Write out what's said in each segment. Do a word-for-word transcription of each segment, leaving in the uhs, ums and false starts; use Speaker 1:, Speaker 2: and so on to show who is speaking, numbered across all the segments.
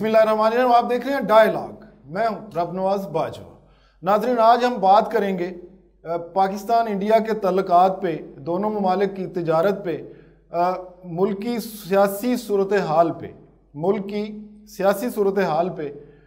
Speaker 1: बिस्मिल्लाहिर्रहमानिर्रहीम। आप देख रहे हैं डायलॉग, मैं हूं रबनवाज बाजवा। नाज़रीन, आज हम बात करेंगे पाकिस्तान इंडिया के तल्लुकात पे, दोनों ममालिक की तिजारत पे, मुल्क की सियासी सूरत हाल पे मुल्क की सियासी सूरत हाल पे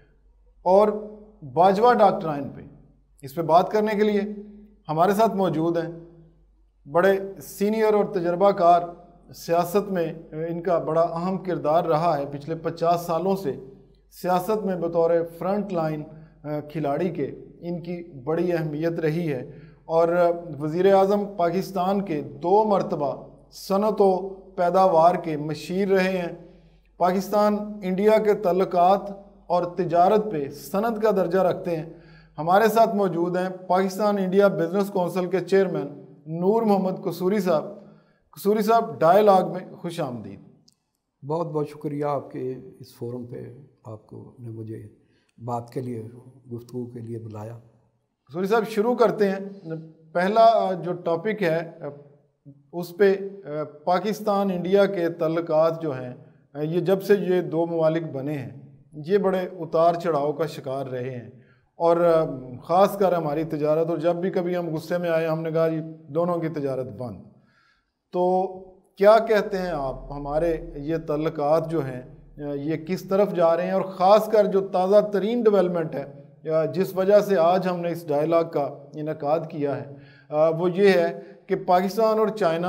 Speaker 1: और बाजवा डॉक्ट्राइन पे। इस पे बात करने के लिए हमारे साथ मौजूद हैं बड़े सीनियर और तजर्बाकार, सियासत में इनका बड़ा अहम किरदार रहा है। पिछले पचास सालों से सियासत में बतौर फ्रंट लाइन खिलाड़ी के इनकी बड़ी अहमियत रही है और वज़ीर आज़म पाकिस्तान के दो मरतबा सनत व पैदावार के मशीर रहे हैं। पाकिस्तान इंडिया के तल्लुकात और तिजारत पे सनद का दर्जा रखते हैं। हमारे साथ मौजूद हैं पाकिस्तान इंडिया बिजनेस कौंसिल के चेयरमैन नूर मोहम्मद कसूरी साहब। कसूरी साहब, डायलॉग में खुश आमदीद।
Speaker 2: बहुत बहुत शुक्रिया आपके इस फोरम पे, आपको ने मुझे बात के लिए, गुफ्तगू के लिए बुलाया।
Speaker 1: कसूरी साहब, शुरू करते हैं। पहला जो टॉपिक है उस पे पाकिस्तान इंडिया के तल्लुकात जो हैं, ये जब से ये दो ममालिक बने हैं ये बड़े उतार चढ़ाव का शिकार रहे हैं और ख़ास कर हमारी तजारत, और जब भी कभी हम गुस्से में आए हमने कहा जी दोनों की तजारत बंद। तो क्या कहते हैं आप, हमारे ये तल्लुकात जो हैं ये किस तरफ जा रहे हैं? और ख़ास कर जो ताज़ा तरीन डेवलपमेंट है जिस वजह से आज हमने इस डायलॉग का इनकाद किया है वो ये है कि पाकिस्तान और चाइना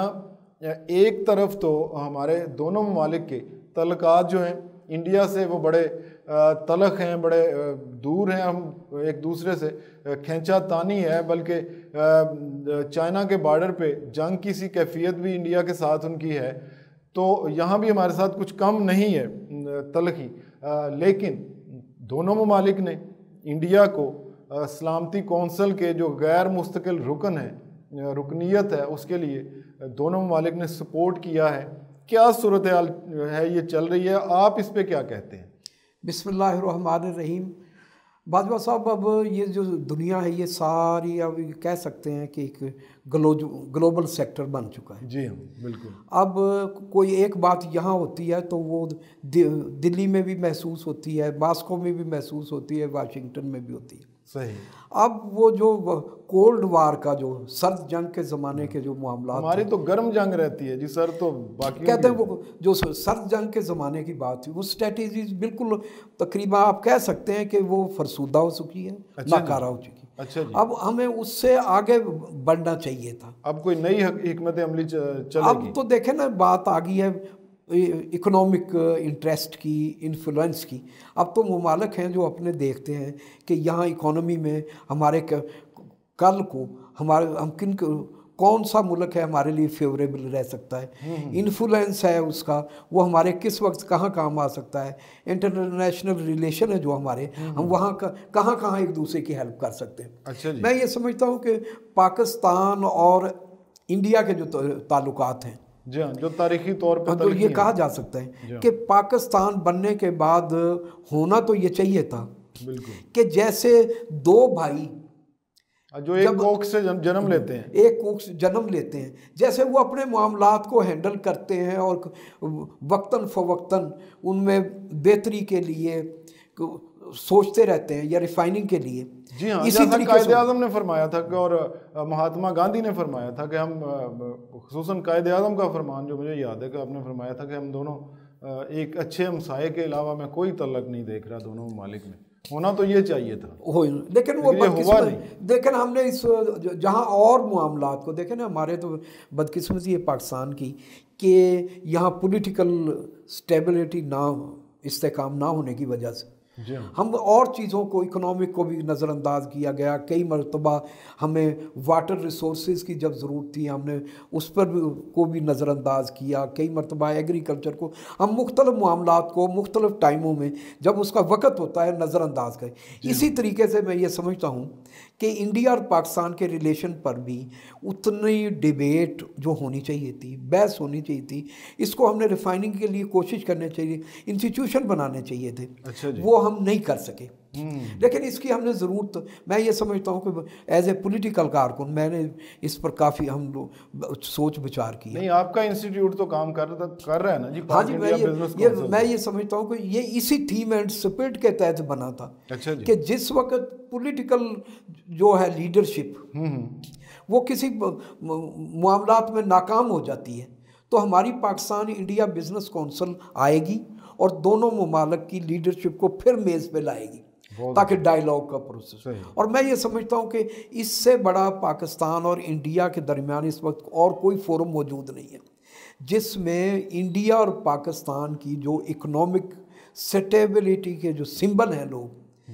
Speaker 1: एक तरफ तो हमारे दोनों ममालिक के तल्लुकात जो हैं इंडिया से वो बड़े तलख हैं, बड़े दूर हैं, हम एक दूसरे से खींचा तानी है, बल्कि चाइना के बॉर्डर पे जंग की सी कैफियत भी इंडिया के साथ उनकी है। तो यहाँ भी हमारे साथ कुछ कम नहीं है तलखी, लेकिन दोनों ममालिक ने इंडिया को सलामती कौंसिल के जो गैर मुस्तकिल रुकन है, रुकनीत है, उसके लिए दोनों ममालिक ने सपोर्ट किया है। क्या सूरत हाल है ये चल रही है, आप इस पे क्या कहते हैं?
Speaker 2: बिस्मिल्लाहिर्रहमानिर्रहीम। बाजवा साहब, अब ये जो दुनिया है ये सारी, अब कह सकते हैं कि एक ग्लो ग्लोबल सेक्टर बन चुका है।
Speaker 1: जी हाँ, बिल्कुल।
Speaker 2: अब कोई एक बात यहाँ होती है तो वो दि, दिल्ली में भी महसूस होती है, मास्को में भी महसूस होती है, वाशिंगटन में भी होती है।
Speaker 1: सही।
Speaker 2: अब वो जो कोल्ड वार का, जो सर्द जंग के ज़माने के जो मामला,
Speaker 1: हमारी तो गर्म जंग रहती है जी सर, तो बाकी
Speaker 2: कहते हैं वो जो सर्द जंग के ज़माने की बात थी वो स्ट्रेटेजीज बिल्कुल तकरीबन आप कह सकते हैं कि वो फरसूदा हो चुकी है,
Speaker 1: अच्छा
Speaker 2: नाकारा हो चुकी है।
Speaker 1: अच्छा जी।
Speaker 2: अब हमें उससे आगे बढ़ना चाहिए था।
Speaker 1: अब कोई नई हिकमत अमली चलेगी?
Speaker 2: अब तो देखें ना, बात आ गई है इकोनॉमिक इंटरेस्ट की, इन्फ्लुएंस की। अब तो ममालिक हैं जो अपने देखते हैं कि यहाँ इकोनॉमी में हमारे कल को हमारे हम किन कौन सा मुल्क है हमारे लिए फेवरेबल रह सकता है, इन्फ्लुएंस है उसका, वो हमारे किस वक्त कहाँ काम आ सकता है, इंटरनेशनल रिलेशन है जो हमारे, हम वहाँ का कहाँ कहाँ एक दूसरे की हेल्प कर सकते हैं।
Speaker 1: अच्छा जी।
Speaker 2: मैं ये समझता हूँ कि पाकिस्तान और इंडिया के जो ताल्लुकात हैं,
Speaker 1: जी हाँ, जो तारीखी तौर पर
Speaker 2: तो ये कहा जा सकता है कि पाकिस्तान बनने के बाद होना तो ये चाहिए था कि जैसे दो भाई
Speaker 1: जो एक कोख से जन्म लेते हैं,
Speaker 2: एक कोख से जन्म लेते हैं, जैसे वो अपने मामलात को हैंडल करते हैं और वक्तन फ़वक्तन उनमें बेहतरी के लिए सोचते रहते हैं या रिफाइनिंग के लिए।
Speaker 1: जी हाँ, इसी तरीके कायदे आज़म ने फरमाया था कि, और महात्मा गांधी ने फरमाया था कि हम, खुसूसन कायदे आज़म का फरमान जो मुझे याद है कि आपने फरमाया था कि हम दोनों एक अच्छे हमसाये के अलावा मैं कोई तल्लक नहीं देख रहा दोनों ममालिक में। होना तो ये चाहिए था,
Speaker 2: हो, लेकिन वो
Speaker 1: हुआ नहीं।
Speaker 2: लेकिन हमने इस जहाँ और मामलात को देखे ना, हमारे तो बदकिस्मती है पाकिस्तान की कि यहाँ पॉलिटिकल स्टेबिलिटी ना, इस्तेकाम ना होने की वजह से हम और चीज़ों को, इकोनॉमिक को भी नज़रअंदाज किया गया। कई मरतबा हमें वाटर रिसोर्सेज की जब ज़रूरत थी हमने उस पर भी को भी नज़रअंदाज किया। कई मरतबा एग्रीकल्चर को हम मुख्तलिफ मामलात को मुख्तलिफ टाइमों में जब उसका वक़्त होता है नज़रअंदाज करें। इसी तरीके से मैं ये समझता हूँ कि इंडिया और पाकिस्तान के रिलेशन पर भी उतनी डिबेट जो होनी चाहिए थी, बहस होनी चाहिए थी, इसको हमने रिफाइनिंग के लिए कोशिश करनी चाहिए, इंस्टीट्यूशन बनाने चाहिए थे।
Speaker 1: अच्छा जी।
Speaker 2: वो हम नहीं कर सके। लेकिन इसकी हमने ज़रूरत, मैं ये समझता हूँ कि एज ए पॉलिटिकल कारकुन मैंने इस पर काफ़ी हम लोग सोच विचार किया।
Speaker 1: नहीं, आपका इंस्टीट्यूट तो काम कर रहा कर रहा है ना जी।
Speaker 2: हाँ जी, मैं ये, ये मैं ये समझता हूँ कि ये इसी थीम एंड स्पिरिट के तहत बना था।
Speaker 1: अच्छा जी।
Speaker 2: कि जिस वक्त पॉलिटिकल जो है लीडरशिप वो किसी मामलात में नाकाम हो जाती है, तो हमारी पाकिस्तान इंडिया बिजनेस कौंसिल आएगी और दोनों ममालिक की लीडरशिप को फिर मेज़ पे लाएगी ताकि डायलॉग का प्रोसेस। और मैं ये समझता हूँ कि इससे बड़ा पाकिस्तान और इंडिया के दरमियान इस वक्त और कोई फोरम मौजूद नहीं है जिसमें इंडिया और पाकिस्तान की जो इकोनॉमिक स्टेबिलिटी के जो सिंबल हैं लोग,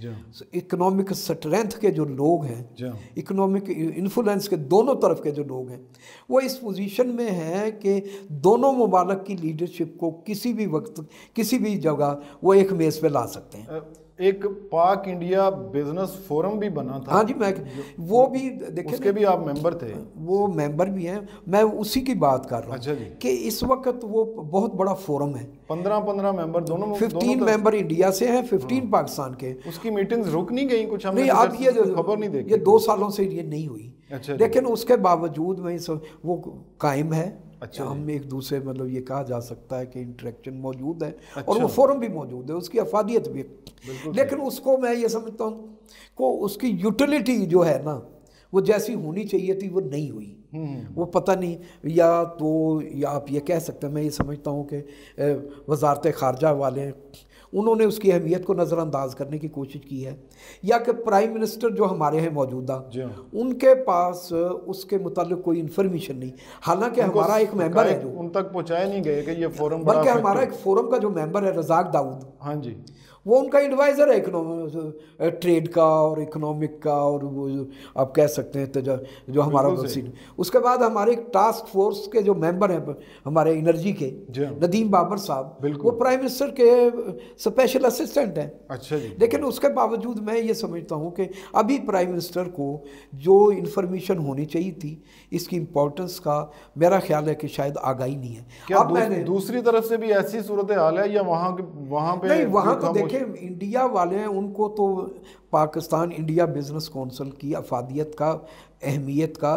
Speaker 2: इकोनॉमिक स्ट्रेंथ के जो लोग हैं, इकोनॉमिक इन्फ्लुएंस के दोनों तरफ के जो लोग हैं, वो इस पोजीशन में हैं कि दोनों ममालिक की लीडरशिप को किसी भी वक्त किसी भी जगह वो एक मेज़ पे ला सकते हैं।
Speaker 1: एक पाक इंडिया बिजनेस फोरम भी बना था।
Speaker 2: हाँ जी, मैं वो भी देखिए,
Speaker 1: उसके भी आप मेंबर थे।
Speaker 2: वो मेंबर भी हैं, मैं उसी की बात कर रहा हूँ।
Speaker 1: अच्छा जी।
Speaker 2: कि इस वक्त वो बहुत बड़ा फोरम है,
Speaker 1: पंद्रह पंद्रह मेंबर दोनों,
Speaker 2: फिफ्टीन मेंबर इंडिया से हैं, फिफ्टीन पाकिस्तान के।
Speaker 1: उसकी मीटिंग्स रुक नहीं गई कुछ? हमने
Speaker 2: नहीं, अब ये
Speaker 1: खबर नहीं देखी,
Speaker 2: ये दो सालों से ये नहीं हुई।
Speaker 1: अच्छा,
Speaker 2: लेकिन उसके बावजूद में वो कायम है।
Speaker 1: अच्छा,
Speaker 2: हम एक दूसरे मतलब ये कहा जा सकता है कि इंटरेक्शन मौजूद है। अच्छा। और वो फोरम भी मौजूद है, उसकी अफादियत भी, लेकिन उसको मैं ये समझता हूँ को उसकी यूटिलिटी जो है ना वो जैसी होनी चाहिए थी वो नहीं हुई। वो पता नहीं, या तो या आप ये कह सकते हैं, मैं ये समझता हूँ कि वजारत ख़ारजा वाले उन्होंने उसकी अहमियत को नज़रअंदाज करने की कोशिश की है, या कि प्राइम मिनिस्टर जो हमारे हैं मौजूदा उनके पास उसके मुतालिक कोई इन्फॉर्मेशन नहीं। हालांकि हमारा एक मेंबर है जो
Speaker 1: उन तक पहुंचाया नहीं गया कि ये फोरम,
Speaker 2: बल्कि हमारा एक फोरम का जो मेंबर है रज़ाक दाऊद,
Speaker 1: हाँ जी,
Speaker 2: वो उनका एडवाइज़र है इकोनॉमिक ट्रेड का और इकोनॉमिक का, और वो आप कह सकते हैं तो जो, जो हमारा वसील। उसके बाद हमारे एक टास्क फोर्स के जो मेंबर हैं हमारे एनर्जी के, नदीम बाबर साहब, वो प्राइम मिनिस्टर के स्पेशल असिस्टेंट हैं।
Speaker 1: अच्छा जी।
Speaker 2: लेकिन उसके बावजूद मैं ये समझता हूँ कि अभी प्राइम मिनिस्टर को जो इन्फॉर्मेशन होनी चाहिए थी इसकी इम्पोर्टेंस का मेरा ख्याल है कि शायद आगाही नहीं है।
Speaker 1: क्या अब मैंने दूसरी तरफ से भी ऐसी सूरत हाल है, या वहाँ वहाँ पे
Speaker 2: नहीं, वहाँ तो देखें इंडिया वाले हैं, उनको तो पाकिस्तान इंडिया बिजनेस कौंसिल की अफादियत का, अहमियत का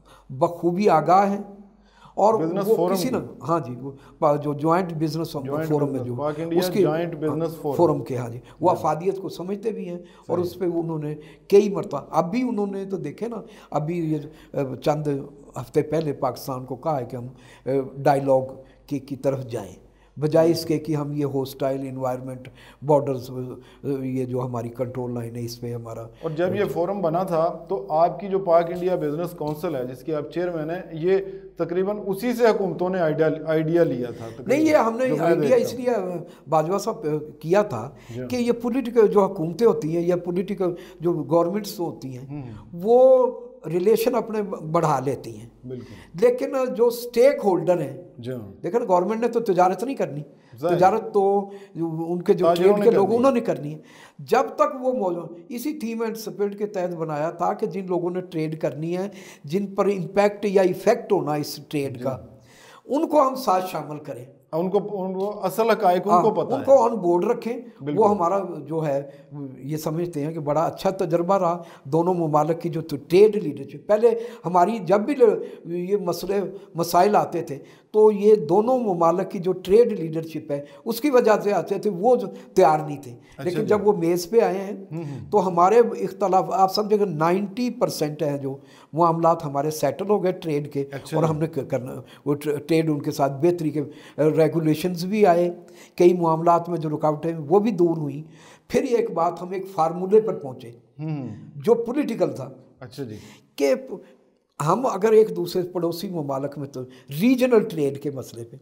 Speaker 2: बखूबी आगाह है। और वो किसी ना, हाँ जी, वो जो जॉइंट बिजनेस फोरम है जो उसके
Speaker 1: जॉइंट बिजनेस
Speaker 2: फोरम के, हाँ जी, वो अफादियत को समझते भी हैं और उस पर उन्होंने कई मरतबा, अभी उन्होंने तो देखे ना, अभी ये चंद हफ्ते पहले पाकिस्तान को कहा है कि हम डायलॉग की, की तरफ जाएं, बजाय इसके कि हम ये होस्टाइल इन्वायरमेंट, बॉर्डर्स, ये जो हमारी कंट्रोल लाइन है इस पे हमारा।
Speaker 1: और जब ये फोरम बना था तो आपकी जो पाक इंडिया बिजनेस काउंसिल है जिसकी आप चेयरमैन है, ये तकरीबन उसी से हुकूमतों ने आइडिया आइडिया लिया था।
Speaker 2: नहीं, ये हमने आइडिया इसलिए बाजवा साहब किया था कि ये पॉलिटिकल जो हुकूमतें होती हैं या पॉलिटिकल जो गवर्नमेंट्स होती हैं वो रिलेशन अपने बढ़ा लेती हैं, लेकिन जो स्टेक होल्डर हैं, देखो गवर्नमेंट ने तो तिजारत नहीं करनी, तिजारत तो उनके जो ट्रेड के लोग उन्होंने करनी है। जब तक वो मौजूद, इसी थीम एंड स्पिरिट के तहत बनाया था कि जिन लोगों ने ट्रेड करनी है, जिन पर इम्पैक्ट या इफेक्ट होना इस ट्रेड का, उनको हम साथ शामिल करें,
Speaker 1: उनको उनको असल हकायक उनको पता
Speaker 2: उनको ऑन बोर्ड रखें। वो हमारा जो है ये समझते हैं कि बड़ा अच्छा तजर्बा रहा दोनों ममालिक की जो तो ट्रेड लीडरशिप। पहले हमारी जब भी ये मसले मसाइल आते थे तो ये दोनों ममालिक की जो ट्रेड लीडरशिप है उसकी वजह से आते थे, वो तैयार नहीं थे। अच्छा, लेकिन जब वो मेज़ पे आए हैं तो हमारे इख्तलाफ आप समझेगा नाइन्टी परसेंट है जो मामलात हमारे सेटल हो गए ट्रेड के। अच्छा, और हमने करना वो ट्रेड उनके साथ बेहतरी के रेगुलेशंस भी आए, कई मामलात में जो रुकावटें वो भी दूर हुई। फिर एक बात, हम एक फार्मूले पर पहुँचे जो पॉलिटिकल था।
Speaker 1: अच्छा जी।
Speaker 2: कि हम अगर एक दूसरे पड़ोसी ममालिक में तो रीजनल ट्रेड के मसले पे,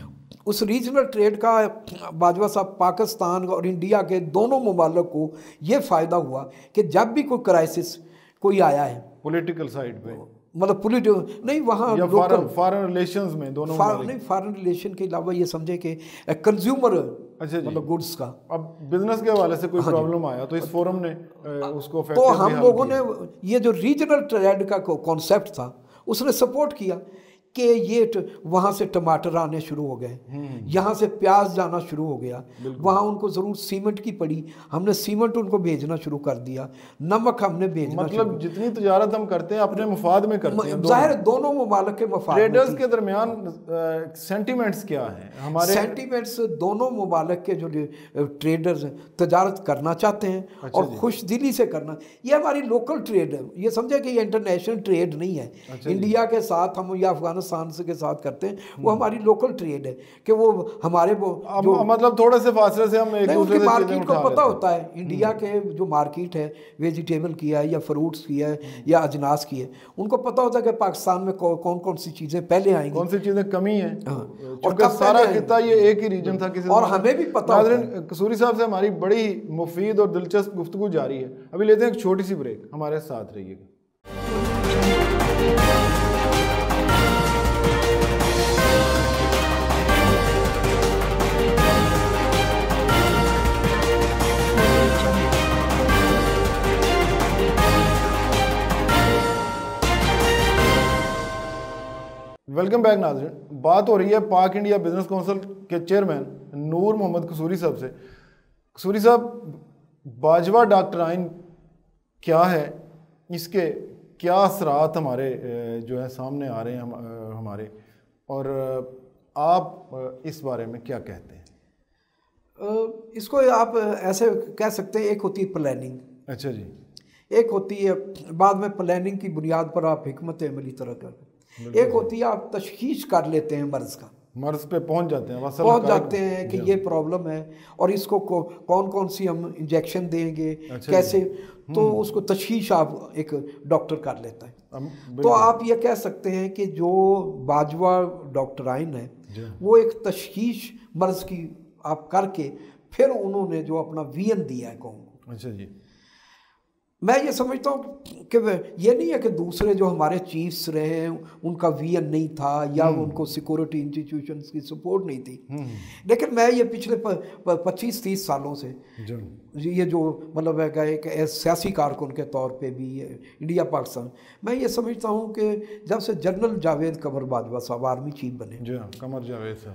Speaker 2: उस रीजनल ट्रेड का बाजवा साहब पाकिस्तान और इंडिया के दोनों ममालिक को ये फ़ायदा हुआ कि जब भी कोई क्राइसिस कोई आया है
Speaker 1: पॉलिटिकल साइड पे,
Speaker 2: मतलब पॉलिटिकल नहीं, वहाँ
Speaker 1: लोकल फॉरेन रिलेशंस में दोनों
Speaker 2: फार, नहीं फॉरेन रिलेशन के अलावा ये समझे कि कंज्यूमर,
Speaker 1: अच्छा
Speaker 2: मतलब गुड्स का,
Speaker 1: अब बिजनेस के हवाले से कोई प्रॉब्लम आया तो इस फोरम ने उसको
Speaker 2: तो हम लोगों ने ये जो रीजनल ट्रेड का कॉन्सेप्ट था उसने सपोर्ट किया कि ये ट, वहाँ से टमाटर आने शुरू हो गए, यहाँ से प्याज जाना शुरू हो गया, वहाँ उनको ज़रूर सीमेंट की पड़ी, हमने सीमेंट उनको भेजना शुरू कर दिया, नमक हमने भेजना,
Speaker 1: मतलब जितनी तजारत हम करते हैं अपने मफाद में करते हैं।
Speaker 2: जाहिर दोनों ममालिक के मफाद में।
Speaker 1: ट्रेडर्स के दरमियान सेंटिमेंट्स क्या हैं हमारे?
Speaker 2: सेंटिमेंट्स दोनों ममालिक के जो ट्रेडर्स हैं तजारत करना चाहते हैं। अच्छा, और खुश दिली से करना। ये हमारी लोकल ट्रेड है, ये समझे कि ये इंटरनेशनल ट्रेड नहीं है। अच्छा, इंडिया के साथ हम या अफगानिस्तान के साथ करते हैं, वो हमारी लोकल ट्रेड है कि वो हमारे वो
Speaker 1: जो मतलब थोड़े से फासले से हम एक दूसरे से
Speaker 2: मार्केट को पता होता है। इंडिया के जो मार्केट है वेजिटेबल की है या फ्रूट्स की है या अजनास की है, उनको पता होता है कि पाकिस्तान में कौन कौन सी चीज़ें पहले आएंगी,
Speaker 1: कौन सी चीज़ें कमी है। और सारा खिता ये एक ही रीजन था किसी,
Speaker 2: और हमें भी पता होता है।
Speaker 1: कसूरी साहब से हमारी बड़ी मुफीद और दिलचस्प गुफ्तगू जारी है। अभी लेते हैं एक छोटी सी ब्रेक, हमारे साथ रहिएगा। वेलकम बैक नाज़रीन। बात हो रही है पाक इंडिया बिजनेस काउंसिल के चेयरमैन नूर मोहम्मद कसूरी साहब से। कसूरी साहब, बाजवा डॉक्ट्राइन क्या है, इसके क्या असरात हमारे जो है सामने आ रहे हैं हम, हमारे, और आप इस बारे में क्या कहते हैं?
Speaker 2: इसको आप ऐसे कह सकते हैं, एक होती है प्लानिंग।
Speaker 1: अच्छा जी।
Speaker 2: एक होती है बाद में प्लानिंग की बुनियाद पर आप हिकमत अमली तरह कर, एक होती है आप तशखीस कर लेते हैं मर्ज़ का,
Speaker 1: मर्ज़ पे पहुंच जाते हैं,
Speaker 2: पहुंच जाते हैं कि ये प्रॉब्लम है और इसको को, कौन कौन सी हम इंजेक्शन देंगे। अच्छा, कैसे, तो उसको तशखीस आप एक डॉक्टर कर लेता है। तो आप ये कह सकते हैं कि जो बाजवा डॉक्टराइन है वो एक तशखीस मर्ज़ की आप करके फिर उन्होंने जो अपना वियन दिया है कौम को।
Speaker 1: अच्छा जी।
Speaker 2: मैं ये समझता हूँ कि ये नहीं है कि दूसरे जो हमारे चीफ्स रहे हैं उनका विजन नहीं था या उनको सिक्योरिटी इंस्टीट्यूशंस की सपोर्ट नहीं थी, लेकिन मैं ये पिछले पच्चीस तीस सालों से ये जो मतलब है एक सियासी कारकुन के तौर पे भी इंडिया पाकिस्तान, मैं ये समझता हूँ कि जब से जनरल जावेद कमर बाजवा साहब आर्मी चीफ बने,
Speaker 1: जी हाँ, कमर जावेद साहब,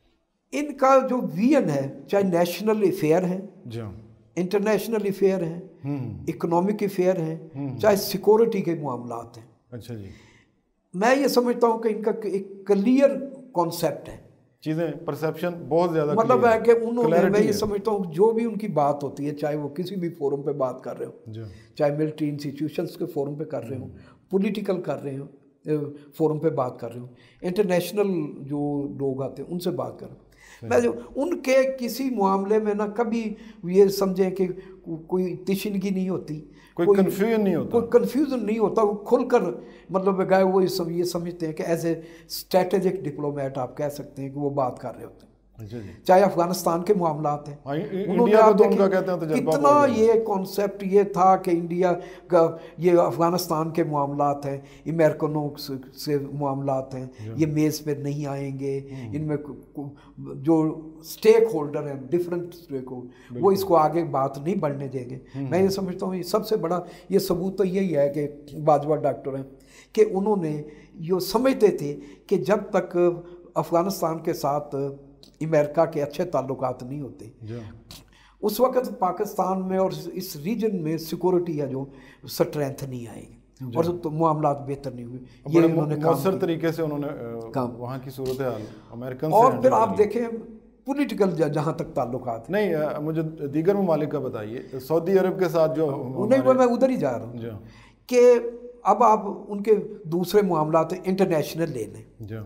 Speaker 2: इनका जो विजन है, चाहे नेशनल अफेयर है,
Speaker 1: जी हाँ,
Speaker 2: इंटरनेशनल अफेयर हैं, इकोनॉमिक अफेयर हैं, चाहे सिक्योरिटी के मामलात हैं।
Speaker 1: अच्छा जी।
Speaker 2: मैं ये समझता हूँ कि इनका एक क्लियर कॉन्सेप्ट है,
Speaker 1: चीज़ें परसेप्शन बहुत ज़्यादा
Speaker 2: मतलब है कि उन्होंने, मैं ये समझता हूँ जो भी उनकी बात होती है, चाहे वो किसी भी फोरम पे बात कर रहे हो, चाहे मिलिट्री इंस्टीट्यूशंस के फोरम पे कर रहे हो, पॉलिटिकल कर रहे हो, फोरम पे बात कर रहे हो, इंटरनेशनल जो लोग आते हैं उनसे बात कर रहे हो, मैं जो उनके किसी मामले में ना कभी ये समझें कि कोई तिशनगी नहीं होती,
Speaker 1: कोई कंफ्यूजन नहीं होता,
Speaker 2: कोई कंफ्यूजन नहीं होता, वो खुलकर मतलब गए वो ये समझते हैं कि एज ए स्ट्रेटेजिक डिप्लोमेट आप कह सकते हैं कि वो बात कर रहे होते हैं। चाहे अफगानिस्तान के मामलात हैं,
Speaker 1: इंडिया को तो उनका कहते हैं तजुर्बा,
Speaker 2: कितना ये कॉन्सेप्ट ये था कि इंडिया का ये अफगानिस्तान के मामलात हैं, अमेरिकनों से मामलात हैं, ये मेज़ पे नहीं आएंगे, इनमें जो स्टेक होल्डर हैं डिफरेंट स्टेक होल्डर, वो इसको आगे बात नहीं बढ़ने देंगे। मैं ये समझता हूँ ये सबसे बड़ा ये सबूत तो यही है कि बाजवा डॉक्टर हैं कि उन्होंने ये समझते थे कि जब तक अफगानिस्तान के साथ अमेरिका के अच्छे ताल्लुकात नहीं होते, उस वक़्त पाकिस्तान में और इस रीजन में सिक्योरिटी या जो स्ट्रेंथ नहीं आएगी और तो मामलात बेहतर नहीं हुए।
Speaker 1: ये उन्होंने मौसर तरीके से उन्होंने काम वहाँ की सूरत हाल अमेरिकन
Speaker 2: और फिर आप देखें पॉलिटिकल जहाँ तक ताल्लुकात
Speaker 1: नहीं, मुझे दीगर ममालिक का बताइए, सऊदी अरब के साथ जो
Speaker 2: नहीं, मैं उधर ही जा रहा हूँ कि अब आप उनके दूसरे मामलात इंटरनेशनल ले लें।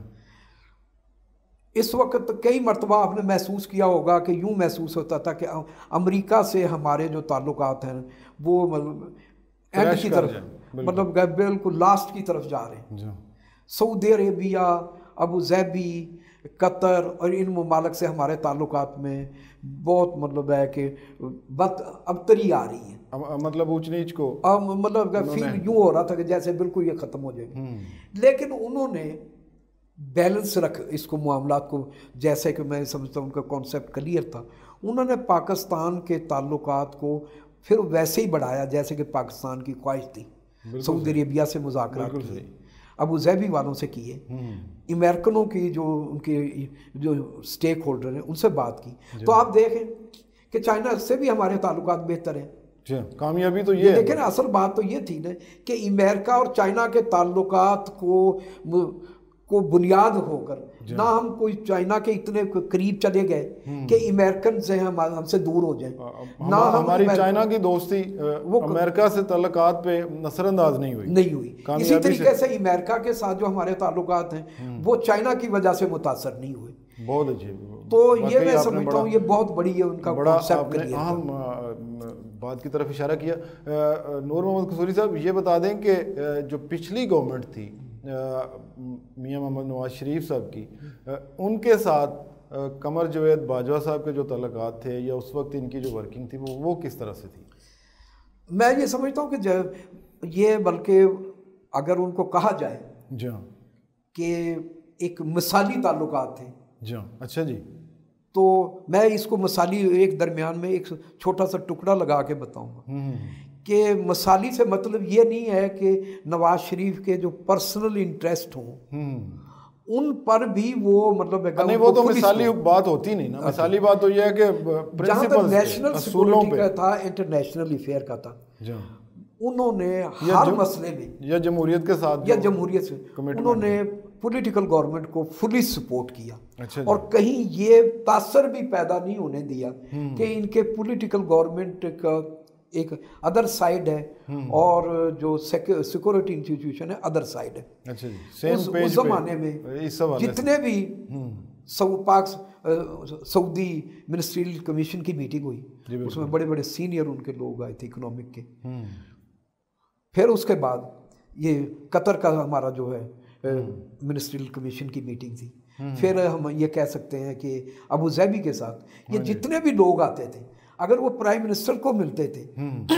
Speaker 2: इस वक्त कई मरतबा आपने महसूस किया होगा कि यूँ महसूस होता था कि अमेरिका से हमारे जो ताल्लुकात हैं वो मतलब एंड की तरफ, मतलब बिल्कुल लास्ट की तरफ जा रहे हैं। Saudi Arabia, Abu Dhabi, Qatar और इन ममालिक से हमारे ताल्लुकात में बहुत मतलब है कि बद अबतरी आ रही है,
Speaker 1: मतलब ऊंच नीच को
Speaker 2: अब मतलब फील यूँ हो रहा था कि जैसे बिल्कुल ये ख़त्म हो जाएगी। लेकिन उन्होंने बैलेंस रख इसको मामलात को, जैसे कि मैं समझता हूँ उनका कॉन्सेप्ट क्लियर था, उन्होंने पाकिस्तान के ताल्लुकात को फिर वैसे ही बढ़ाया जैसे कि पाकिस्तान की ख्वाहिश थी। सऊदी अरेबिया से मुज़ाकरात किए, अबू ज़ैबी वालों से किए, अमेरिकनों की जो उनके जो स्टेक होल्डर हैं उनसे बात की, तो आप देखें कि चाइना से भी हमारे ताल्लुकात बेहतर हैं।
Speaker 1: कामयाबी तो ये,
Speaker 2: ये देखें ना, असल बात तो ये थी ना कि अमेरिका और चाइना के ताल्लुकात को को बुनियाद होकर ना हम कोई चाइना के इतने करीब चले गए कि अमेरिकन से हम हमसे दूर हो जाएं,
Speaker 1: हम, ना हम हमारी चाइना की दोस्ती वो अमेरिका से ताल्लुकात पे नजरअंदाज नहीं हुई
Speaker 2: नहीं हुई इसी तरीके से अमेरिका के साथ जो हमारे ताल्लुकात हैं वो चाइना की वजह से मुतासर नहीं हुए।
Speaker 1: बहुत अजीब।
Speaker 2: तो ये मैं समझता हूँ ये बहुत बड़ी है उनका
Speaker 1: बड़ा अहम बात की तरफ इशारा किया। नूर मोहम्मद कसूरी साहब, ये बता दें कि जो पिछली गवर्नमेंट थी मियां मोहम्मद नवाज शरीफ साहब की, उनके साथ कमर जवेद बाजवा साहब के जो तल्लुकात थे या उस वक्त इनकी जो वर्किंग थी वो वो किस तरह से थी?
Speaker 2: मैं ये समझता हूँ कि जब ये बल्कि अगर उनको कहा जाए
Speaker 1: जी
Speaker 2: कि एक मिसाली ताल्लुकात थे
Speaker 1: जी। अच्छा जी।
Speaker 2: तो मैं इसको मिसाली एक दरमियान में एक छोटा सा टुकड़ा लगा के बताऊंगा कि मिसाली से मतलब ये नहीं है कि नवाज शरीफ के जो पर्सनल इंटरेस्ट हों उन पर भी वो मतलब
Speaker 1: नहीं, वो तो मिसाली बात होती नहीं ना। मिसाली बात तो ये है कि प्रिंसिपल्स
Speaker 2: नेशनल सिक्योरिटी का था, इंटरनेशनल अफेयर का था, उन्होंने हर मसले में
Speaker 1: या जमहूरियत के साथ
Speaker 2: या जमहूरियत से उन्होंने पॉलिटिकल गवर्नमेंट को फुली सपोर्ट किया।
Speaker 1: अच्छा
Speaker 2: और कहीं ये तासर भी पैदा नहीं होने दिया कि इनके पॉलिटिकल गवर्नमेंट का एक अदर साइड है और जो सिक्योरिटी इंस्टीट्यूशन है अदर साइड है।
Speaker 1: अच्छा जी। सेम
Speaker 2: उस,
Speaker 1: पेज
Speaker 2: उस जमाने में जितने भी पाक सऊदी मिनिस्ट्रियल कमीशन की मीटिंग हुई उसमें बड़े बड़े सीनियर उनके लोग आए थे इकोनॉमिक के। फिर उसके बाद ये कतर का हमारा जो है मिनिस्ट्रियल कमीशन की मीटिंग थी। फिर हम ये कह सकते हैं कि अबू ज़ैबी के साथ ये जितने भी लोग आते थे अगर वो प्राइम मिनिस्टर को मिलते थे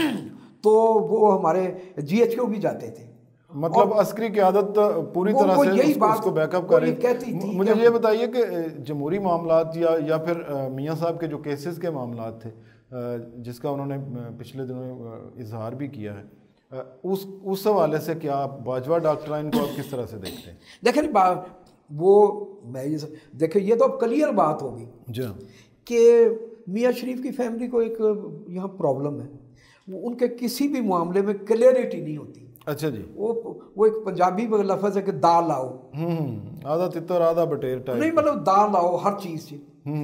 Speaker 2: तो वो हमारे जीएचक्यू भी जाते थे।
Speaker 1: मतलब अस्करी क़यादत पूरी तरह से
Speaker 2: यही
Speaker 1: उसको,
Speaker 2: बात
Speaker 1: उसको बैकअप कर रही
Speaker 2: कहती थी।
Speaker 1: मुझे ये बताइए कि जमहूरी मामलात या या फिर मियाँ साहब के जो केसेस के मामलात थे जिसका उन्होंने पिछले दिनों इजहार भी किया है, उस उस हवाले से क्या आप बाजवा डॉक्ट्राइन को आप किस तरह से देखते हैं?
Speaker 2: देखें वो मैं ये देखिए ये तो अब क्लियर बात होगी
Speaker 1: जी
Speaker 2: कि मियाँ शरीफ की फैमिली को एक यहाँ प्रॉब्लम है, वो उनके किसी भी मामले में क्लियरिटी नहीं होती।
Speaker 1: अच्छा जी।
Speaker 2: वो वो एक पंजाबी लफ्ज़ है कि दाल आओ,
Speaker 1: आधा तितर आधा बटेर टाइप,
Speaker 2: नहीं मतलब दाल आओ हर चीज़ से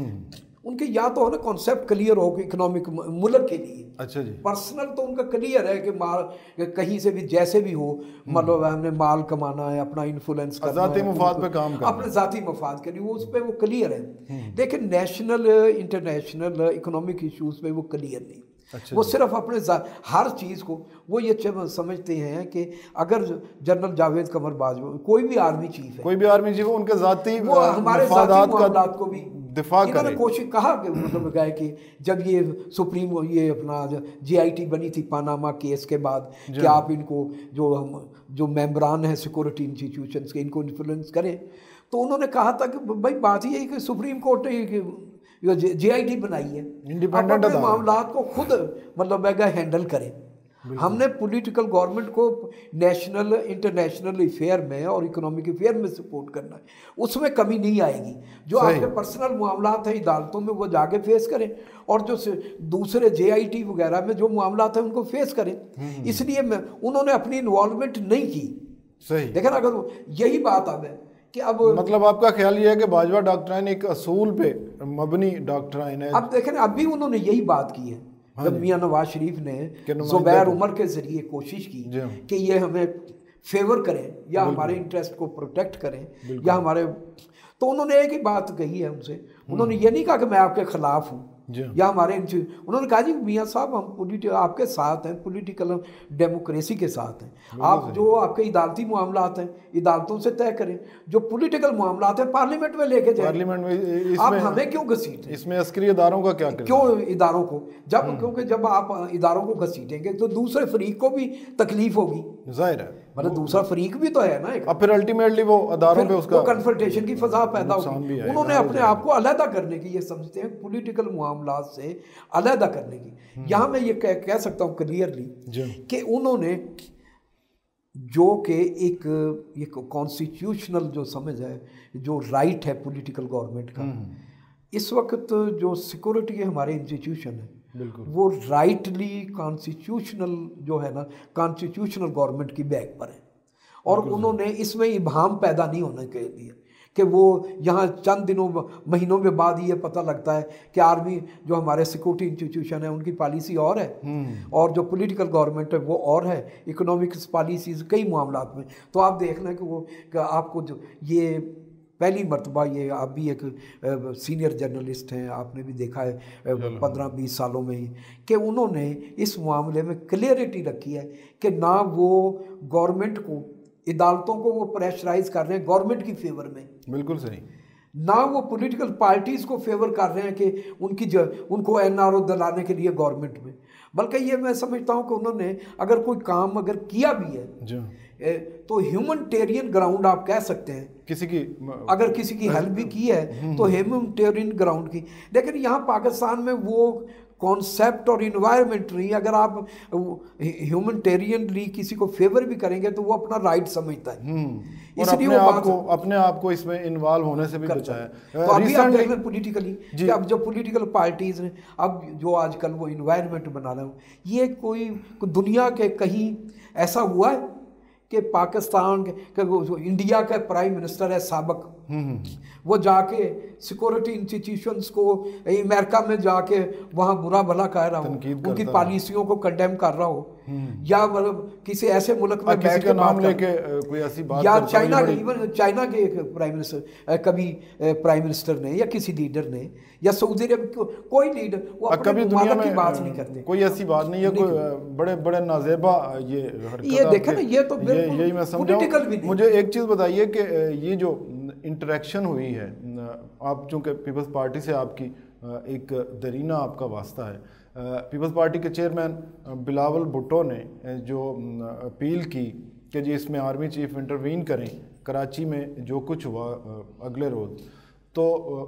Speaker 2: उनके या तो हो ना कॉन्सेप्ट क्लियर हो कि इकोनॉमिक मुल्क के लिए।
Speaker 1: अच्छा जी।
Speaker 2: पर्सनल तो उनका क्लियर है कि माल कहीं से भी जैसे भी हो मतलब हमने माल कमाना है, अपना इन्फ्लुएंस करना है,
Speaker 1: ज़ाती मफाद पे काम करना,
Speaker 2: अपने ज़ाती मफाद के लिए वो उस पर वो क्लियर है। लेकिन नेशनल इंटरनेशनल इकोनॉमिक इशूज़ पे वो क्लियर नहीं। अच्छा वो सिर्फ अपने हर चीज़ को वो ये समझते हैं कि अगर जनरल जावेद कमर बाजवा कोई भी आर्मी चीफ है
Speaker 1: कोई भी आर्मी चीफ उनके ज़ाती
Speaker 2: वो हमारे ज़ाती मामलात को भी
Speaker 1: दिफा
Speaker 2: इन्होंने कोशिश कहा कि मतलब गए कि जब ये सुप्रीम ये अपना जीआईटी बनी थी पानामा केस के बाद कि आप इनको जो हम जो मेंबरान हैं सिक्योरिटी इंस्टीट्यूशंस के इनको इन्फ्लुएंस करें, तो उन्होंने कहा था कि भाई बात ये है कि सुप्रीम कोर्ट ने जीआईटी बनाई है,
Speaker 1: इंडिपेंडेंट
Speaker 2: मामलात को खुद मतलब हैंडल करें। हमने पॉलिटिकल गवर्नमेंट को नेशनल इंटरनेशनल अफेयर में और इकोनॉमिक अफेयर में सपोर्ट करना है, उसमें कमी नहीं आएगी। जो आपके पर्सनल मामलात हैं अदालतों में वो जाके फेस करें और जो दूसरे जेआईटी वगैरह में जो मामलात हैं उनको फेस करें। इसलिए मैं उन्होंने अपनी इन्वॉल्वमेंट नहीं की।
Speaker 1: सही।
Speaker 2: लेकिन अगर यही बात अब है कि अब
Speaker 1: मतलब आपका ख्याल ये है कि बाजवा डॉक्ट्राइन एक असूल पे मबनी डॉक्ट्राइन है।
Speaker 2: अब देखें अभी उन्होंने यही बात की है जब मियाँ नवाज शरीफ ने जुबैर उमर के जरिए कोशिश की कि ये हमें फेवर करें या हमारे इंटरेस्ट को प्रोटेक्ट करें या हमारे, तो उन्होंने एक ही बात कही है उनसे, उन्होंने ये नहीं कहा कि मैं आपके खिलाफ हूँ या हमारे, उन्होंने कहा जी मियाँ साहब हम पॉलिटिक आपके साथ हैं, पॉलिटिकल डेमोक्रेसी के साथ हैं, आप जो आपके इदालती मामलात हैं इदालतों से तय करें, जो पॉलिटिकल मामलात हैं पार्लियामेंट में लेके जाए,
Speaker 1: पार्लियामेंट में
Speaker 2: आप हमें क्यों घसीटें?
Speaker 1: इसमें अस्करी इदारों का क्या करें?
Speaker 2: क्यों इदारों को जब क्योंकि जब आप इदारों को घसीटेंगे तो दूसरे फरीक को भी तकलीफ होगी,
Speaker 1: जाहिर है
Speaker 2: मतलब दूसरा फरीक भी तो है ना एक,
Speaker 1: अब फिर अल्टीमेटली वो अदारों पे उसका
Speaker 2: कन्फ्रंटेशन की फजा पैदा होगी। उन्होंने अपने आप को अलहदा करने की ये समझते हैं पॉलिटिकल मामलात से अलहदा करने की। यहाँ मैं ये कह, कह सकता हूँ क्लियरली कि उन्होंने जो कि एक एक कॉन्स्टिट्यूशनल जो समझ है, जो राइट है पॉलिटिकल गवर्नमेंट का, इस वक्त जो सिक्योरिटी के हमारे इंस्टीट्यूशन है वो राइटली कॉन्स्टिट्यूशनल जो है ना, कॉन्स्टिट्यूशनल गवर्नमेंट की बैक पर है। और उन्होंने इसमें इबाहम पैदा नहीं होने के लिए कि वो यहाँ चंद दिनों महीनों में बाद ये पता लगता है कि आर्मी जो हमारे सिक्योरिटी इंस्टीट्यूशन है उनकी पॉलिसी और है और जो पॉलिटिकल गवर्नमेंट है वो और है, इकोनॉमिक्स पॉलिसीज़ कई मामलात में। तो आप देख लें कि वो कि आपको जो ये पहली मरतबा, ये आप भी एक सीनियर जर्नलिस्ट हैं, आपने भी देखा है पंद्रह बीस सालों में ही कि उन्होंने इस मामले में क्लियरिटी रखी है कि ना वो गवर्नमेंट को, अदालतों को वो प्रेशराइज कर रहे हैं गवर्नमेंट की फेवर में,
Speaker 1: बिल्कुल सही,
Speaker 2: ना वो पॉलिटिकल पार्टीज़ को फेवर कर रहे हैं कि उनकी जो उनको एन आर ओ दिलाने के लिए गवर्नमेंट में, बल्कि ये मैं समझता हूँ कि उन्होंने अगर कोई काम अगर किया भी है जो तो ह्यूमनिटेरियन ग्राउंड आप कह सकते हैं, किसी की अगर किसी की हेल्प भी की है तो ह्यूमनिटेरियन ग्राउंड की। लेकिन यहाँ पाकिस्तान में वो कॉन्सेप्ट और इन्वायरमेंट नहीं, अगर आप ह्यूमनिटेरियनली किसी को फेवर भी करेंगे तो वो अपना राइट समझता है,
Speaker 1: इसलिए वो आप को अपने आप को इसमें इन्वॉल्व होने से भी बचाया।
Speaker 2: तो अभी आप देख लें पॉलिटिकली कि अब जो पॉलिटिकल पार्टीज हैं, अब जो आजकल वो इन्वायरमेंट बना रहे हो, ये कोई दुनिया के कहीं ऐसा हुआ है कि पाकिस्तान के जो इंडिया का प्राइम मिनिस्टर है साबिक, वो जाके सिक्योरिटी इंस्टीट्यूशंस को अमेरिका में जाके वहाँ बुरा भला कह रहा हो, उनकी पॉलिसियों को कंडेम कर रहा हो, या मतलब किसी ऐसे मुल्क में बैठ के
Speaker 1: नाम लेके कोई ऐसी बात,
Speaker 2: या चाइना के, इवन चाइना के प्राइम मिनिस्टर, कभी प्राइम मिनिस्टर ने या किसी लीडर ने, या सऊदी अरब कोई लीडर, वो
Speaker 1: कभी दुनिया में
Speaker 2: की बात नहीं करते,
Speaker 1: कोई ऐसी बात नहीं है, कोई बड़े बड़े नाजेबा ये
Speaker 2: ये देखे ना, ये तो
Speaker 1: यही मैं समझाऊं। मुझे एक चीज़ बताइए कि ये जो इंटरेक्शन हुई है, आप चूँकि पीपल्स पार्टी से आपकी एक दरीना आपका वास्ता है, पीपल्स पार्टी के चेयरमैन बिलावल भुट्टो ने जो अपील की कि जी इसमें आर्मी चीफ इंटरवीन करें, कराची में जो कुछ हुआ अगले रोज़, तो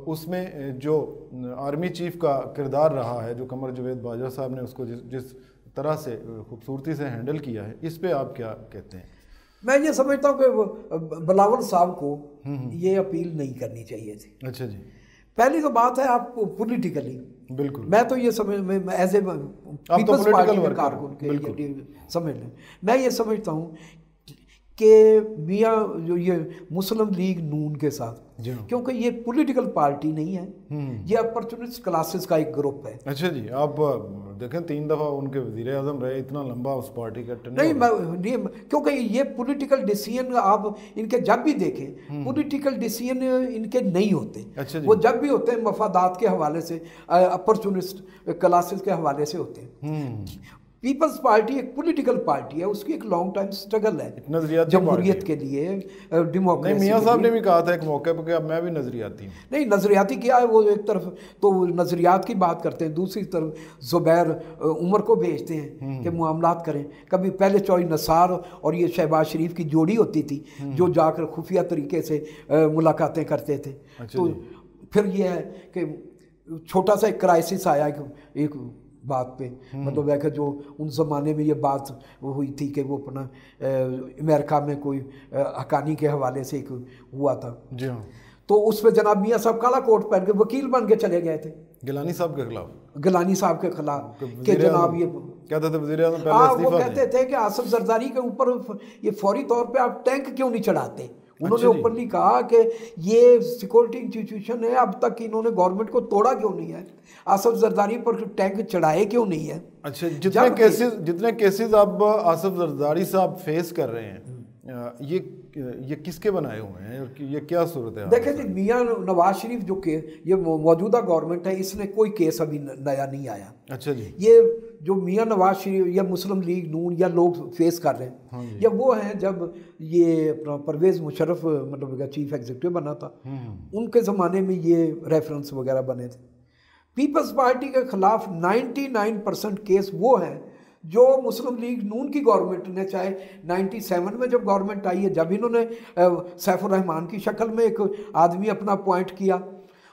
Speaker 1: उसमें जो आर्मी चीफ का किरदार रहा है, जो कमर जावेद बाजवा साहब ने उसको जिस जिस तरह से खूबसूरती से हैंडल किया है, इस पे आप क्या कहते हैं?
Speaker 2: मैं ये समझता हूँ कि बिलावल साहब को ये अपील नहीं करनी चाहिए थी।
Speaker 1: अच्छा जी,
Speaker 2: पहली तो बात है आप पॉलिटिकली, बिल्कुल, मैं तो ये समझ में एज ए पीपल्स पार्टी के कारकुन के समझ लें, मैं ये समझता हूँ कि मियाँ जो ये मुस्लिम लीग नून के साथ, क्योंकि ये पॉलिटिकल पार्टी नहीं है, ये अपॉर्चुनिस्ट क्लासेस का एक ग्रुप है।
Speaker 1: अच्छा जी, आप देखें तीन दफ़ा उनके वज़ीर आज़म रहे, इतना लंबा उस पार्टी का
Speaker 2: नहीं, नहीं, क्योंकि ये पॉलिटिकल डिसीजन आप इनके जब भी देखें, पॉलिटिकल डिसीजन इनके नहीं होते। अच्छा वो जब भी होते हैं मफादात के हवाले से, अपॉर्चुनिस्ट क्लासेस के हवाले से होते हैं। पीपल्स पार्टी एक पॉलिटिकल पार्टी है, उसकी एक लॉन्ग टाइम स्ट्रगल है जमहूरियत के लिए, डेमोक्रेसी।
Speaker 1: मियां साहब ने भी कहा था एक मौके पर कि अब मैं भी नजरियाती हूँ।
Speaker 2: नहीं, नजरियाती क्या है, वो एक तरफ तो नजरियात की बात करते हैं, दूसरी तरफ जुबैर उमर को भेजते हैं कि मामलात करें। कभी पहले चौई नसार और ये शहबाज शरीफ की जोड़ी होती थी जो जाकर खुफिया तरीके से मुलाकातें करते थे। तो फिर ये है कि छोटा सा एक क्राइसिस आया एक बात पे, मतलब है कि जो उन ज़माने में ये बात हुई थी कि वो अपना अमेरिका में कोई हकानी के हवाले से एक हुआ था जी हाँ, तो उस पर जनाब मियाँ साहब काला कोट पहन के वकील बन के चले गए थे
Speaker 1: गिलानी साहब के खिलाफ,
Speaker 2: गिलानी साहब के खिलाफ कि जनाब ये
Speaker 1: कहते थे वज़ीर आज़म
Speaker 2: हाँ, वो कहते थे कि आसिफ जरदारी के ऊपर ये फौरी तौर पर आप टैंक क्यों नहीं चढ़ाते। उन्होंने ओपनली कहा कि ये सिक्योरिटी इंस्टीट्यूशन है, अब तक इन्होंने गवर्नमेंट को तोड़ा क्यों नहीं है, आसिफ जरदारी पर टैंक चढ़ाए क्यों नहीं है।
Speaker 1: अच्छा, जितने केसेस जितने केसेस अब आसिफ जरदारी साहब फेस कर रहे हैं, ये ये किसके बनाए हुए हैं, ये क्या सूरत है?
Speaker 2: देखें जी, मियाँ नवाज शरीफ जो के ये मौजूदा गवर्नमेंट है, इसने कोई केस अभी नया नहीं आया।
Speaker 1: अच्छा जी,
Speaker 2: ये जो मियाँ नवाज शरीफ या मुस्लिम लीग नून या लोग फेस कर रहे हैं, हाँ या वो हैं जब ये अपना परवेज़ मुशर्रफ मतलब चीफ एग्जीक्यूटिव बना था, उनके ज़माने में ये रेफरेंस वगैरह बने थे। पीपल्स पार्टी के खिलाफ निन्यानवे परसेंट केस वो हैं जो मुस्लिम लीग नून की गवर्नमेंट ने, चाहे सत्तानवे में जब गवर्नमेंट आई है, जब इन्होंने सैफुर रहमान की शक्ल में एक आदमी अपना अपॉइंट किया,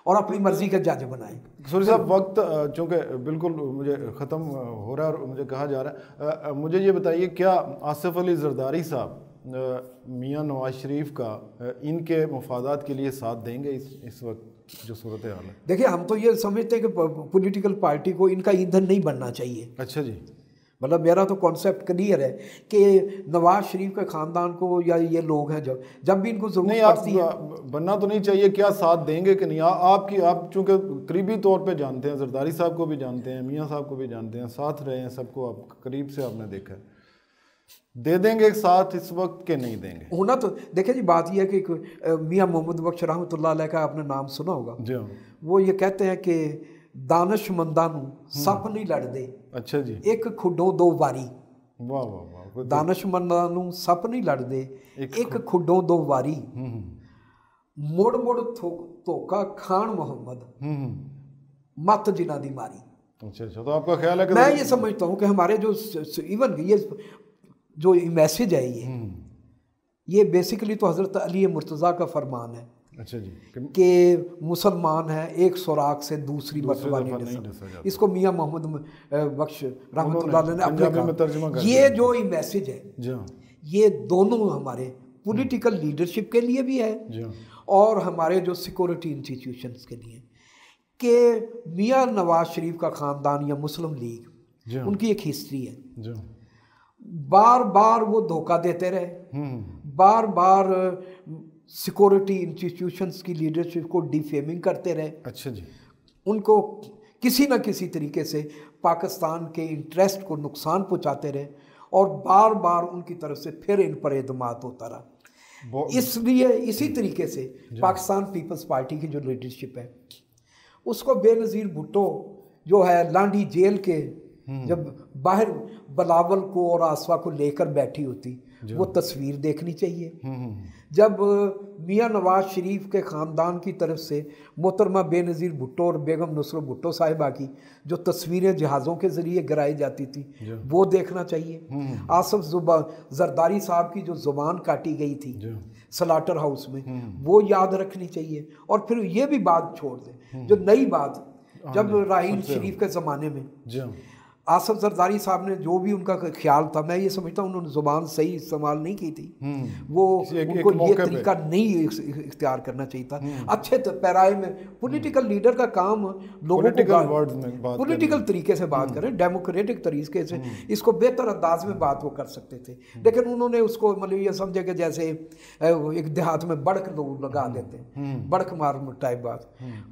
Speaker 2: और अपनी मर्जी का जज बनाएं।
Speaker 1: कसूरी साहब, वक्त चूँकि बिल्कुल मुझे ख़त्म हो रहा है और मुझे कहा जा रहा है, मुझे ये बताइए क्या आसिफ अली जरदारी साहब मियाँ नवाज शरीफ का इनके मफादात के लिए साथ देंगे इस इस वक्त जो सूरत हाल है?
Speaker 2: देखिए, हम तो ये समझते हैं कि पॉलिटिकल पार्टी को इनका ईंधन नहीं बनना चाहिए।
Speaker 1: अच्छा जी।
Speaker 2: मतलब मेरा तो कॉन्सेप्ट क्लियर है कि नवाज शरीफ के ख़ानदान को या ये लोग हैं जब जब भी इनको ज़रूरत पड़ती है,
Speaker 1: बनना तो नहीं चाहिए। क्या साथ देंगे कि नहीं? आ, आपकी आप चूँकि करीबी तौर पे जानते हैं, जरदारी साहब को भी जानते हैं, मियाँ साहब को भी जानते हैं, साथ रहे हैं, सबको आप करीब से आपने देखा है, दे देंगे एक साथ इस वक्त के नहीं देंगे?
Speaker 2: होना तो देखिए जी, बात यह है कि मियाँ मोहम्मद बख्श रहमतुल्लाह अलैह का आपने नाम सुना होगा जी। वो ये कहते हैं कि दानिशमंदा नूं सप नहीं लड़दे। अच्छा जी। एक खुडों दो वारी। वाह वाह वाह। दानिशमंदा नूं सप नहीं लड़दे, एक खुडों दो वारी, मुड़ मुड़ धोखा खान मोहम्मद, मत जिना दी मारी। अच्छा अच्छा। तो आपका ख्याल है कि मैं ये समझता हूँ कि हमारे जो इवन ये जो मैसेज है ये ये बेसिकली तो हज़रत अली मुर्तज़ा का फरमान है। अच्छा जी। कि मुसलमान है एक सुराख से दूसरी मरतबा नहीं डसा। इसको मियाँ मोहम्मद बख्श रहमतुल्लाह अलैह ने अपने में तर्जुमा कर दिया। ये जो मैसेज है ये दोनों हमारे पॉलिटिकल लीडरशिप के लिए भी है और हमारे जो सिक्योरिटी इंस्टीट्यूशंस के लिए, कि मियाँ नवाज शरीफ का ख़ानदान या मुस्लिम लीग उनकी एक हिस्ट्री है। बार बार वो धोखा देते रहे, बार बार सिक्योरिटी इंस्टीट्यूशंस की लीडरशिप को डिफेमिंग करते रहे। अच्छा जी। उनको किसी न किसी तरीके से पाकिस्तान के इंटरेस्ट को नुकसान पहुंचाते रहे और बार बार उनकी तरफ से फिर इन पर एतमाद होता रहा। इसलिए इसी तरीके से पाकिस्तान पीपल्स पार्टी की जो लीडरशिप है उसको बेनज़ीर भुट्टो जो है लांडी जेल के जब बाहर बिलावल को और आसवा को लेकर बैठी होती, वो तस्वीर देखनी चाहिए। जब मियाँ नवाज शरीफ के ख़ानदान की तरफ से मोहतरमा बेनज़ीर भुट्टो और बेगम नुसरत भुट्टो साहिबा की जो तस्वीरें जहाज़ों के ज़रिए गिराई जाती थी वो देखना चाहिए। आसिफ जरदारी साहब की जो ज़ुबान काटी गई थी स्लाटर हाउस में वो याद रखनी चाहिए। और फिर ये भी बात छोड़ दें जो नई बात, जब राहील शरीफ के ज़माने में आसिफ जरदारी साहब ने जो भी उनका ख्याल था, मैं ये समझता हूँ उन्होंने ज़ुबान सही इस्तेमाल नहीं की थी। वो एक, उनको एक ये तरीका नहीं इख्तियार करना चाहिए था। अच्छे तो पैराए में पॉलिटिकल लीडर का काम लोगों को पॉलिटिकल तरीके से बात करें, डेमोक्रेटिक तरीके से इसको बेहतर अंदाज में बात वो कर सकते थे, लेकिन उन्होंने उसको मतलब ये समझे कि जैसे एक देहात में बड़क लोग लगा देते हैं, बड़क मार टाइप बात।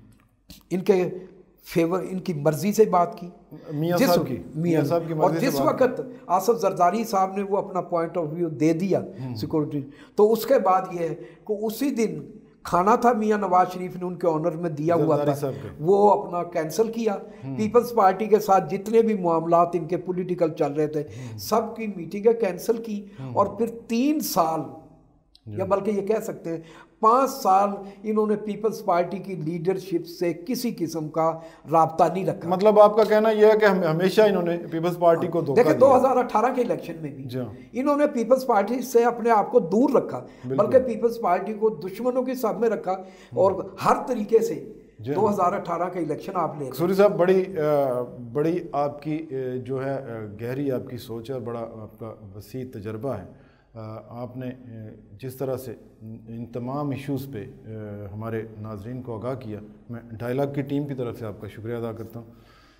Speaker 2: इनके फेवर इनकी मर्जी से बात की मियां साहब की मियां साहब की और जिस वक्त आसिफ जरदारी साहब ने वो अपना पॉइंट ऑफ व्यू दे दिया सिक्योरिटी, तो उसके बाद ये है कि उसी दिन खाना था मियां नवाज शरीफ ने उनके ऑनर में दिया हुआ था, वो अपना कैंसिल किया। पीपल्स पार्टी के साथ जितने भी मामलात इनके पॉलिटिकल चल रहे थे सबकी मीटिंगें कैंसिल की और फिर तीन साल या बल्कि ये कह सकते हैं पाँच साल इन्होंने पीपल्स पार्टी की लीडरशिप से किसी किस्म का राब्ता नहीं रखा। मतलब आपका कहना यह है कि हम हमेशा इन्होंने पीपल्स पार्टी को धोखा दिया। देखिए दो हज़ार अठारह के इलेक्शन में भी इन्होंने पीपल्स पार्टी से अपने आप को दूर रखा, बल्कि पीपल्स पार्टी को दुश्मनों के साथ में रखा और हर तरीके से दो हज़ार अठारह का इलेक्शन आप ले।
Speaker 1: सूरी साहब, बड़ी बड़ी आपकी जो है गहरी आपकी सोच है और बड़ा आपका वसी तजर्बा है। आपने जिस तरह से इन तमाम इश्यूज़ पे हमारे नाजरीन को आगाह किया, मैं डायलॉग की टीम की तरफ से आपका शुक्रिया अदा करता हूँ।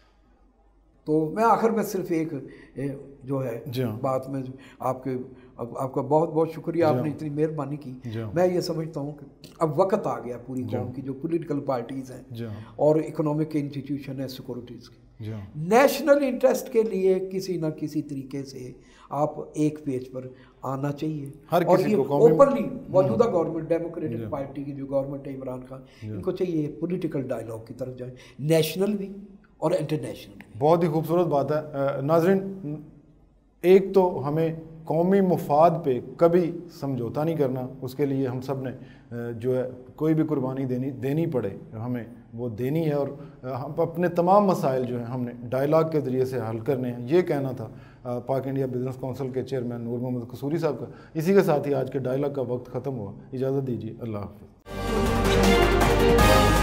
Speaker 2: तो मैं आखिर में सिर्फ एक जो है बात में आपके आपका बहुत बहुत शुक्रिया, आपने इतनी मेहरबानी की। मैं ये समझता हूँ कि अब वक्त आ गया पूरी कौम की जो पॉलिटिकल पार्टीज़ हैं और इकोनॉमिक इंस्टीट्यूशन है सिक्योरिटीज़ की, नेशनल इंटरेस्ट के लिए किसी न किसी तरीके से आप एक पेज पर आना चाहिए। हर और किसी को ओपनली मौजूदा गवर्नमेंट डेमोक्रेटिक पार्टी की जो गवर्नमेंट है इमरान खान, इनको चाहिए पॉलिटिकल डायलॉग की तरफ जाए, नेशनल भी और इंटरनेशनल।
Speaker 1: बहुत ही खूबसूरत बात है। नाज़रीन, एक तो हमें कौमी मुफाद पे कभी समझौता नहीं करना, उसके लिए हम सब ने जो है कोई भी कुर्बानी देनी देनी पड़े हमें वो देनी है और हम अपने तमाम मसाइल जो हैं हमने डायलॉग के ज़रिए से हल करने हैं। ये कहना था पाक इंडिया बिज़नेस काउंसिल के चेयरमैन नूर मोहम्मद कसूरी साहब का। इसी के साथ ही आज के डायलॉग का वक्त ख़त्म हुआ। इजाज़त दीजिए, अल्लाह हाफ़िज़।